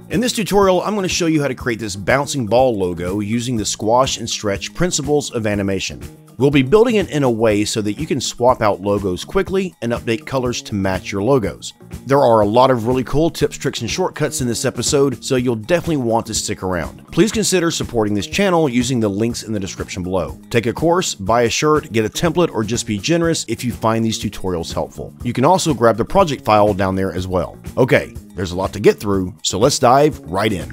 In this tutorial, I'm going to show you how to create this bouncing ball logo using the squash and stretch principles of animation. We'll be building it in a way so that you can swap out logos quickly and update colors to match your logos. There are a lot of really cool tips, tricks, and shortcuts in this episode, so you'll definitely want to stick around. Please consider supporting this channel using the links in the description below. Take a course, buy a shirt, get a template, or just be generous if you find these tutorials helpful. You can also grab the project file down there as well. Okay, there's a lot to get through, so let's dive right in.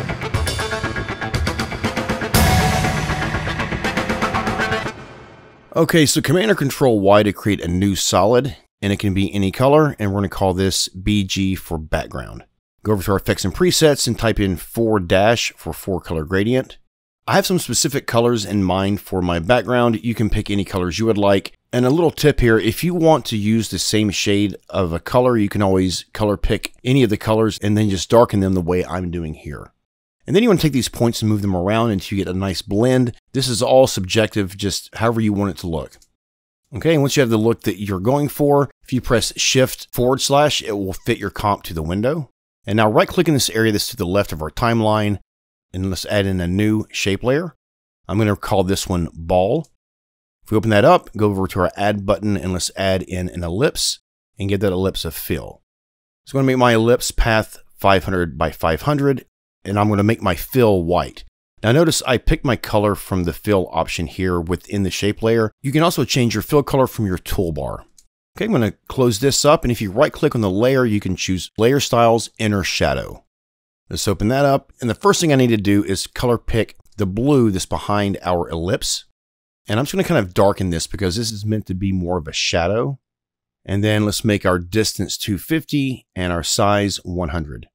Okay, so Command or Control Y to create a new solid, and it can be any color, and we're going to call this BG for background. Go over to our effects and presets and type in 4- for 4-color gradient. I have some specific colors in mind for my background. You can pick any colors you would like. And a little tip here, if you want to use the same shade of a color, you can always color pick any of the colors and then just darken them the way I'm doing here. And then you want to take these points and move them around until you get a nice blend. This is all subjective, just however you want it to look. Okay, and once you have the look that you're going for, if you press Shift /, it will fit your comp to the window. And now right click in this area that's to the left of our timeline, and let's add in a new shape layer. I'm going to call this one Ball. If we open that up, go over to our Add button, and let's add in an ellipse and give that ellipse a fill. So I'm going to make my ellipse path 500 by 500. And I'm going to make my fill white. Now notice I picked my color from the fill option here within the shape layer. You can also change your fill color from your toolbar. Okay, I'm going to close this up, and if you right click on the layer, you can choose Layer Styles, Inner Shadow. Let's open that up, and the first thing I need to do is color pick the blue that's behind our ellipse. And I'm just going to kind of darken this because this is meant to be more of a shadow. And then let's make our distance 250 and our size 100.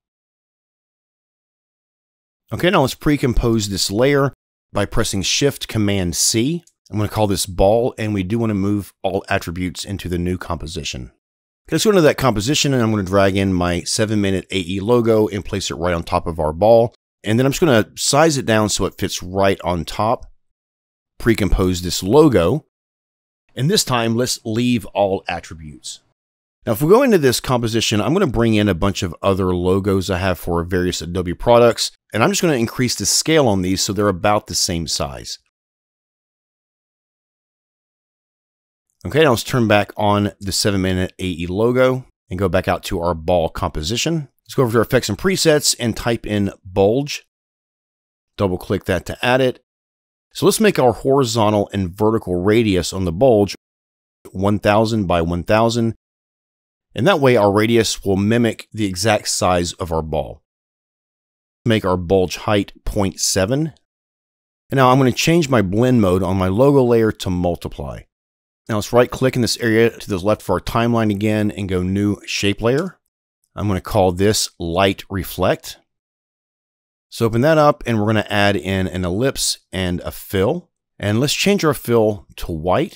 Okay, now let's pre-compose this layer by pressing Shift Command C. I'm going to call this Ball, and we do want to move all attributes into the new composition. Okay, let's go into that composition, and I'm going to drag in my 7-minute AE logo and place it right on top of our ball. And then I'm just going to size it down so it fits right on top. Pre-compose this logo. And this time, let's leave all attributes. Now, if we go into this composition, I'm going to bring in a bunch of other logos I have for various Adobe products, and I'm just going to increase the scale on these so they're about the same size. Okay, now let's turn back on the 7-minute AE logo and go back out to our ball composition. Let's go over to our effects and presets and type in bulge. Double click that to add it. So let's make our horizontal and vertical radius on the bulge 1000 by 1000. And that way our radius will mimic the exact size of our ball. Make our bulge height 0.7. And now I'm going to change my blend mode on my logo layer to multiply. Now let's right click in this area to the left for our timeline again and go New Shape Layer. I'm going to call this Light Reflect. So open that up, and we're going to add in an ellipse and a fill. And let's change our fill to white.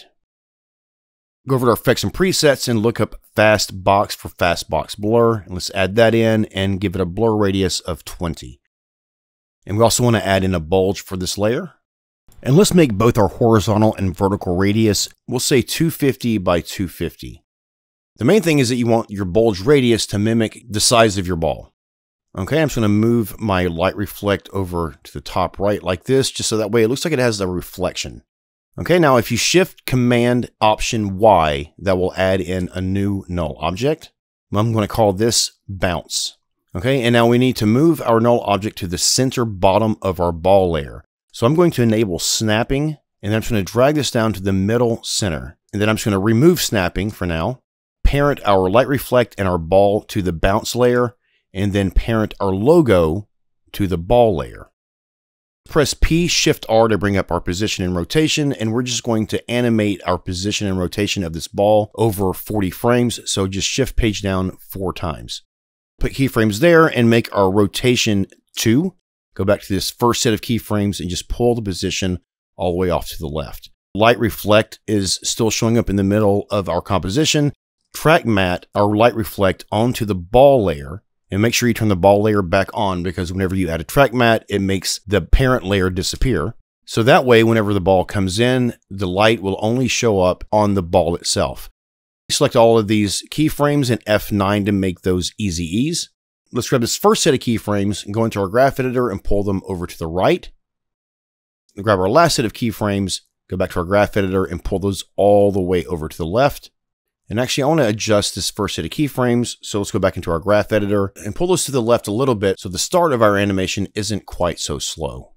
Go over to our effects and presets and look up Fast Box for Fast Box Blur. And let's add that in and give it a blur radius of 20. And we also want to add in a bulge for this layer. And let's make both our horizontal and vertical radius, we'll say 250 by 250. The main thing is that you want your bulge radius to mimic the size of your ball. Okay, I'm just going to move my light reflect over to the top right like this, just so that way it looks like it has a reflection. Okay, now if you Shift Command Option Y, that will add in a new null object. I'm going to call this Bounce. Okay, and now we need to move our null object to the center bottom of our ball layer. So I'm going to enable snapping, and then I'm just going to drag this down to the middle center. And then I'm just going to remove snapping for now, parent our light reflect and our ball to the bounce layer, and then parent our logo to the ball layer. Press P, Shift R to bring up our position and rotation, and we're just going to animate our position and rotation of this ball over 40 frames, so just Shift page down 4 times. Put keyframes there and make our rotation 2. Go back to this first set of keyframes and just pull the position all the way off to the left. Light Reflect is still showing up in the middle of our composition. Track Matte our light reflect onto the ball layer, and make sure you turn the ball layer back on, because whenever you add a track matte, it makes the parent layer disappear. So that way, whenever the ball comes in, the light will only show up on the ball itself. Select all of these keyframes and F9 to make those easy ease. Let's grab this first set of keyframes and go into our graph editor and pull them over to the right. We'll grab our last set of keyframes, go back to our graph editor and pull those all the way over to the left. And actually, I want to adjust this first set of keyframes. So let's go back into our graph editor and pull those to the left a little bit so the start of our animation isn't quite so slow.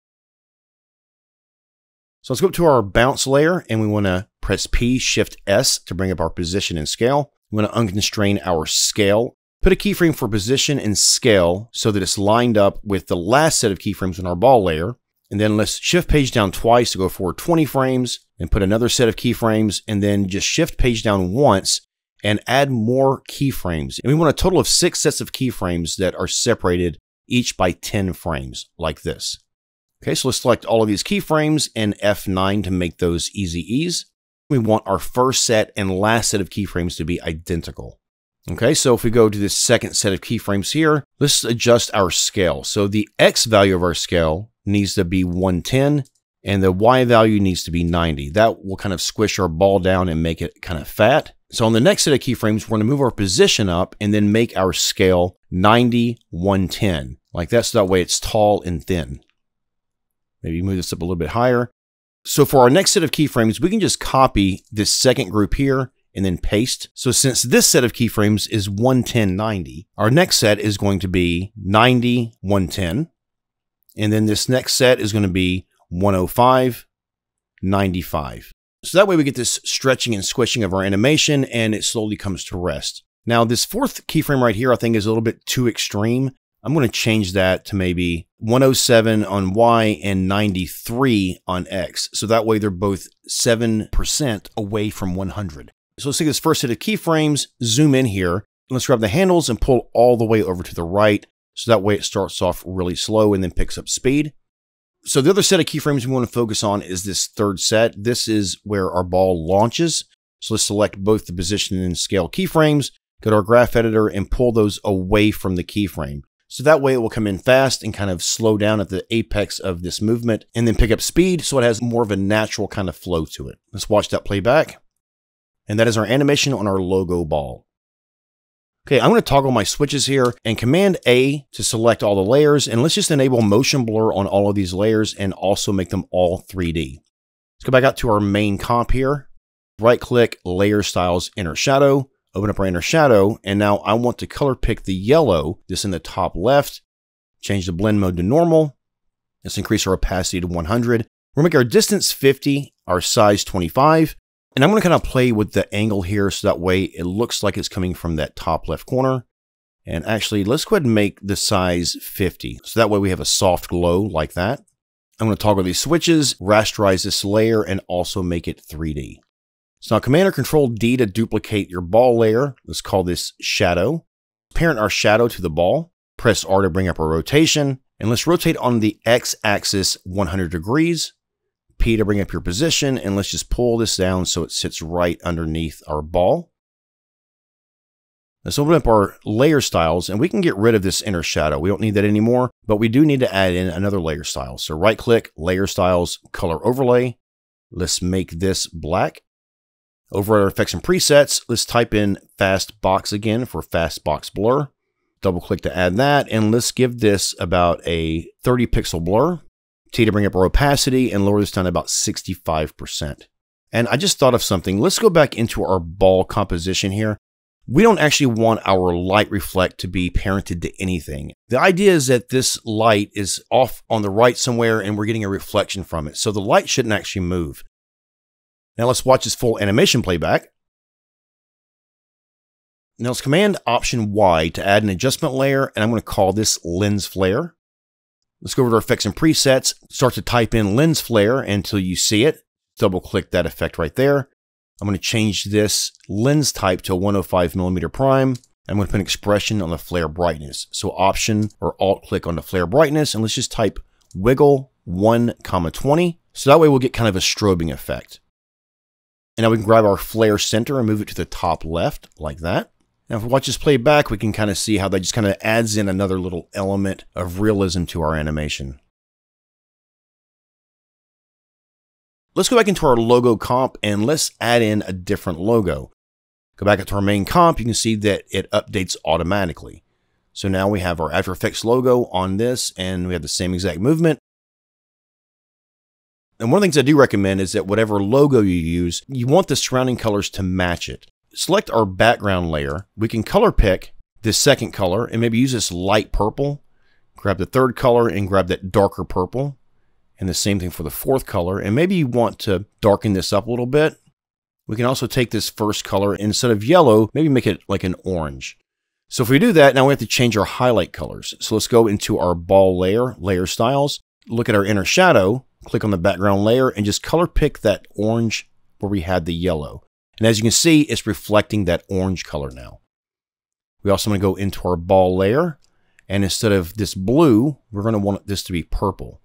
So let's go up to our bounce layer and we want to press P, Shift S to bring up our position and scale. We want to unconstrain our scale. Put a keyframe for position and scale so that it's lined up with the last set of keyframes in our ball layer. And then let's shift page down twice to go forward 20 frames and put another set of keyframes and then just shift page down once and add more keyframes. And we want a total of 6 sets of keyframes that are separated each by 10 frames like this. Okay, so let's select all of these keyframes and F9 to make those easy ease. We want our first set and last set of keyframes to be identical. Okay, so if we go to this second set of keyframes here, let's adjust our scale. So the X value of our scale needs to be 110 and the Y value needs to be 90. That will kind of squish our ball down and make it kind of fat. So on the next set of keyframes, we're going to move our position up and then make our scale 90, 110. Like that, so that way it's tall and thin. Maybe move this up a little bit higher. So for our next set of keyframes, we can just copy this second group here and then paste. So since this set of keyframes is 110, 90, our next set is going to be 90, 110. And then this next set is going to be 105, 95. So that way we get this stretching and squishing of our animation and it slowly comes to rest. Now this fourth keyframe right here I think is a little bit too extreme. I'm going to change that to maybe 107 on Y and 93 on X. So that way they're both 7% away from 100. So let's take this first set of keyframes, zoom in here, and let's grab the handles and pull all the way over to the right. So that way it starts off really slow and then picks up speed. So the other set of keyframes we want to focus on is this third set. This is where our ball launches. So let's select both the position and scale keyframes, go to our graph editor and pull those away from the keyframe. So that way it will come in fast and kind of slow down at the apex of this movement and then pick up speed so it has more of a natural kind of flow to it. Let's watch that play back. And that is our animation on our logo ball. Okay, I'm going to toggle my switches here and Command A to select all the layers. And let's just enable motion blur on all of these layers and also make them all 3D. Let's go back out to our main comp here. Right click, Layer Styles, Inner Shadow. Open up our inner shadow, and now I want to color pick the yellow, this in the top left, change the blend mode to normal. Let's increase our opacity to 100. We'll make our distance 50, our size 25, and I'm going to kind of play with the angle here so that way it looks like it's coming from that top left corner. And actually, let's go ahead and make the size 50. So that way we have a soft glow like that. I'm going to toggle these switches, rasterize this layer, and also make it 3D. So now Command or Control D to duplicate your ball layer. Let's call this shadow. Parent our shadow to the ball. Press R to bring up our rotation. And let's rotate on the X axis 100 degrees. P to bring up your position. And let's just pull this down so it sits right underneath our ball. Let's open up our layer styles and we can get rid of this inner shadow. We don't need that anymore, but we do need to add in another layer style. So right click, Layer Styles, Color Overlay. Let's make this black. Over at our effects and presets, let's type in Fast Box again for Fast Box Blur. Double click to add that, and let's give this about a 30 pixel blur. T to bring up our opacity and lower this down to about 65%. And I just thought of something. Let's go back into our ball composition here. We don't actually want our light reflect to be parented to anything. The idea is that this light is off on the right somewhere and we're getting a reflection from it. So the light shouldn't actually move. Now let's watch this full animation playback. Now let's Command Option Y to add an adjustment layer, and I'm going to call this Lens Flare. Let's go over to our effects and presets, start to type in Lens Flare until you see it. Double click that effect right there. I'm going to change this lens type to 105mm prime. I'm going to put an expression on the flare brightness. So Option or Alt click on the flare brightness, and let's just type Wiggle 1,20. So that way we'll get kind of a strobing effect. And now we can grab our flare center and move it to the top left like that. Now if we watch this play back, we can kind of see how that just kind of adds in another little element of realism to our animation. Let's go back into our logo comp and let's add in a different logo. Go back into our main comp, you can see that it updates automatically. So now we have our After Effects logo on this, and we have the same exact movement. And one of the things I do recommend is that whatever logo you use, you want the surrounding colors to match it. Select our background layer. We can color pick this second color and maybe use this light purple. Grab the third color and grab that darker purple. And the same thing for the fourth color. And maybe you want to darken this up a little bit. We can also take this first color, and instead of yellow, maybe make it like an orange. So if we do that, now we have to change our highlight colors. So let's go into our ball layer, layer styles, look at our inner shadow, click on the background layer, and just color pick that orange where we had the yellow. And as you can see, it's reflecting that orange color now. We also want to go into our ball layer, and instead of this blue, we're going to want this to be purple.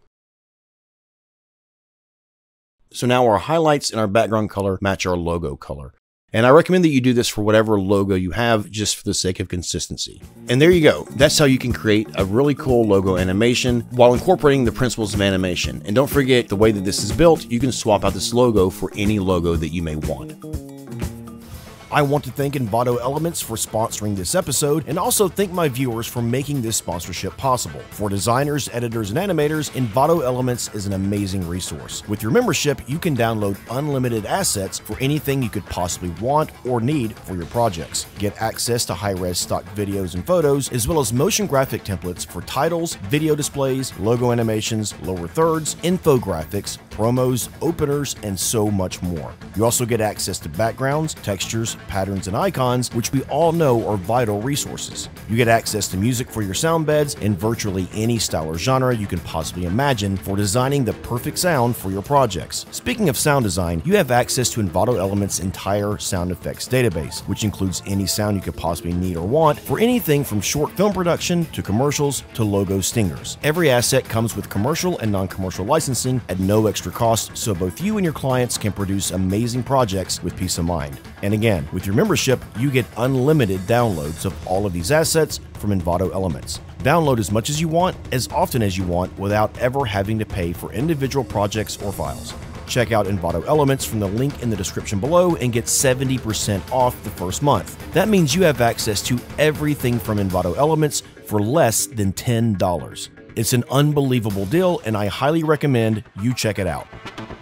So now our highlights and our background color match our logo color. And I recommend that you do this for whatever logo you have, just for the sake of consistency. And there you go. That's how you can create a really cool logo animation while incorporating the principles of animation. And don't forget, the way that this is built, you can swap out this logo for any logo that you may want. I want to thank Envato Elements for sponsoring this episode, and also thank my viewers for making this sponsorship possible. For designers, editors, and animators, Envato Elements is an amazing resource. With your membership, you can download unlimited assets for anything you could possibly want or need for your projects. Get access to high-res stock videos and photos, as well as motion graphic templates for titles, video displays, logo animations, lower thirds, infographics, promos, openers, and so much more. You also get access to backgrounds, textures, patterns, and icons, which we all know are vital resources. You get access to music for your sound beds in virtually any style or genre you can possibly imagine for designing the perfect sound for your projects. Speaking of sound design, you have access to Envato Elements' entire sound effects database, which includes any sound you could possibly need or want for anything from short film production to commercials to logo stingers. Every asset comes with commercial and non-commercial licensing at no extra cost, so both you and your clients can produce amazing projects with peace of mind. And again, with your membership, you get unlimited downloads of all of these assets from Envato Elements. Download as much as you want, as often as you want, without ever having to pay for individual projects or files. Check out Envato Elements from the link in the description below and get 70% off the first month. That means you have access to everything from Envato Elements for less than $10. It's an unbelievable deal, and I highly recommend you check it out.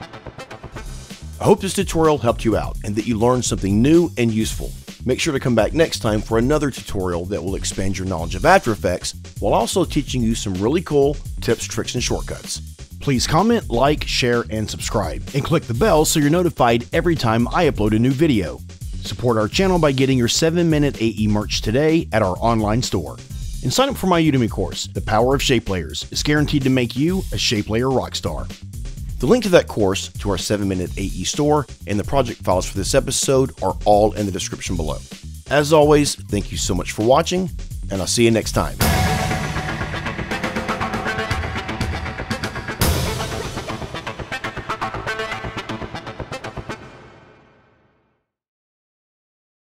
I hope this tutorial helped you out and that you learned something new and useful. Make sure to come back next time for another tutorial that will expand your knowledge of After Effects while also teaching you some really cool tips, tricks, and shortcuts. Please comment, like, share, and subscribe, and click the bell so you're notified every time I upload a new video. Support our channel by getting your 7-minute AE merch today at our online store. And sign up for my Udemy course, The Power of Shape Layers. It's guaranteed to make you a shape layer rockstar. The link to that course, to our 7-minute AE store, and the project files for this episode are all in the description below. As always, thank you so much for watching, and I'll see you next time.